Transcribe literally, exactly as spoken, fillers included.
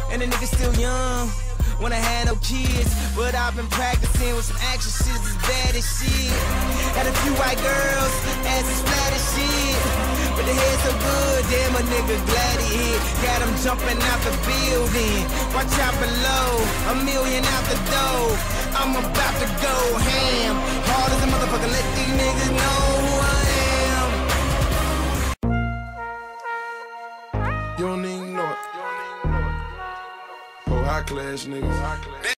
And the nigga still young, when I had no kids. But I've been practicing with some action shit as bad as shit. Had a few white girls, asses flat as shit. But the head so good, damn a nigga glad he hit. Got him jumping out the building. Watch out below, a million out the door. I'm about to go ham. Hard as a motherfucker, let these niggas know who I am. You don't even know it. Oh, high class niggas.